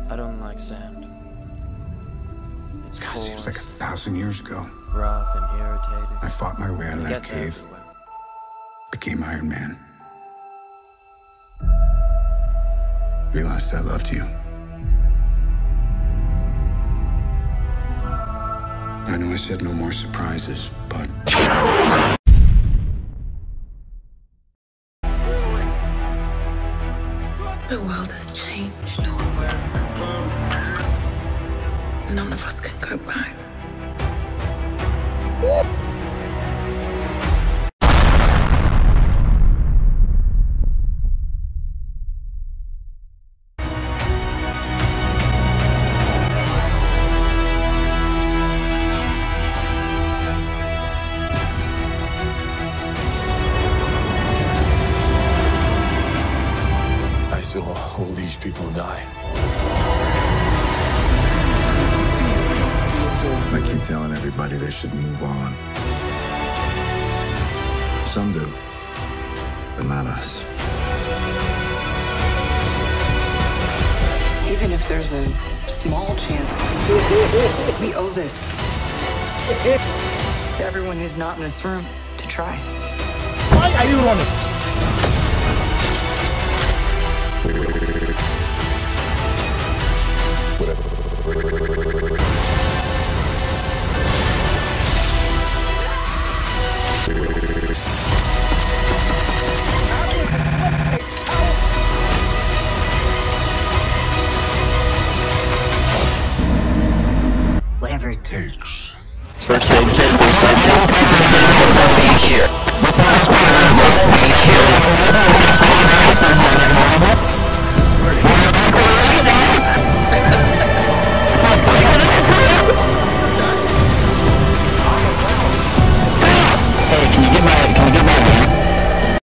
I don't like sand. It's God, cold, seems like 1,000 years ago. rough and irritating. I fought my way out of It that gets cave, everywhere. became Iron Man. Realized I loved you. I know I said no more surprises, but The world has changed. None of us can go back. I saw all these people die. I keep telling everybody they should move on. Some do, but not us. Even if there's a small chance, we owe this to everyone who's not in this room to try. Why are you running? Whatever it takes. First aid